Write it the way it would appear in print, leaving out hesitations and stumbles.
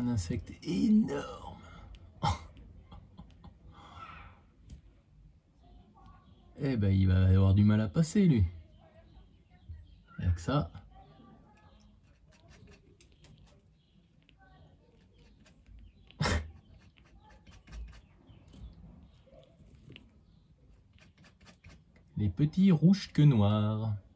un insecte énorme. Eh ben, il va avoir du mal à passer, lui. Avec ça. Les petits rouges que noirs.